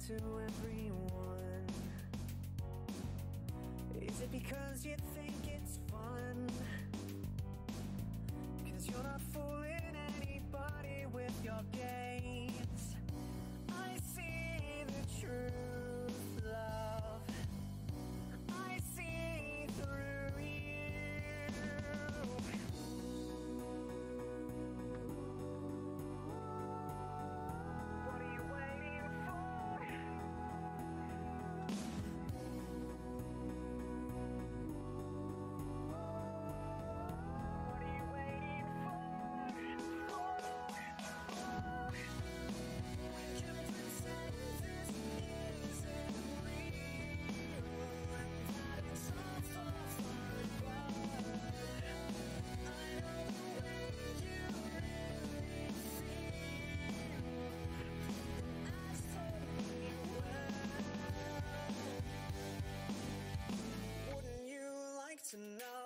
to everyone? Is it because you think it's fun? 'Cause you're not fooling anybody with your games. I see the truth, love. I see through you. What are you waiting for? What are you waiting for? We can pretend this isn't real and that it's all for fun, but I know the way you really feel, and that's totally well. Wouldn't you like to know?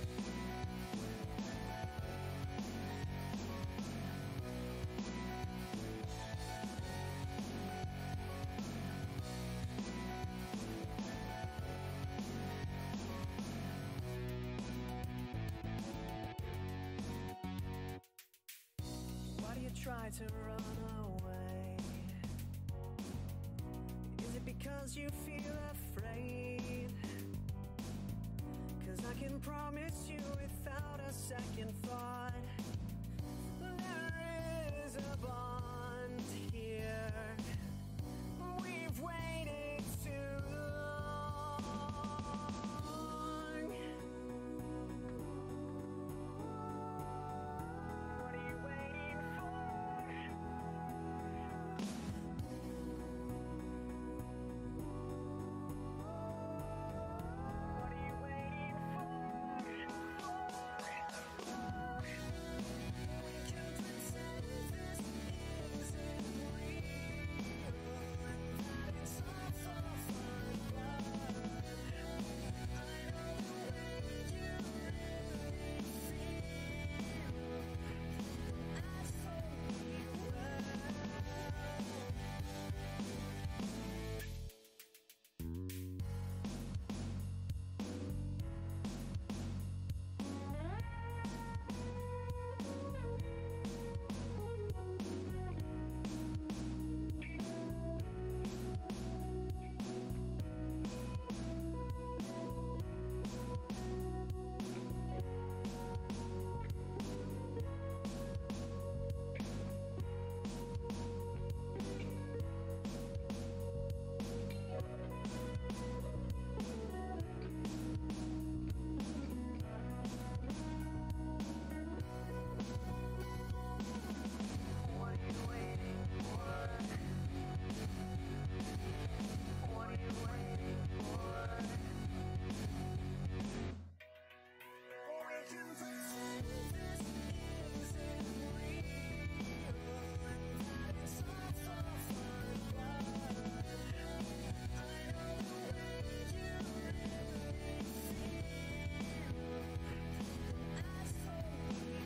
Why do you try to run away? Is it because you feel afraid? 'Cause I can promise you without a second thought, there is a bond here. We've waited too long. What are you waiting for? What are you waiting for? We can pretend this isn't real and that it's all for fun, but I know the way you really feel, and that's totally What are you waiting for? What are you waiting for? We can pretend this isn't real and that it's all for fun, but I know the way you really feel, and that's totally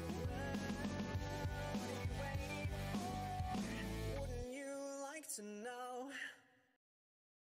well. What are you waiting for? Wouldn't you like to know?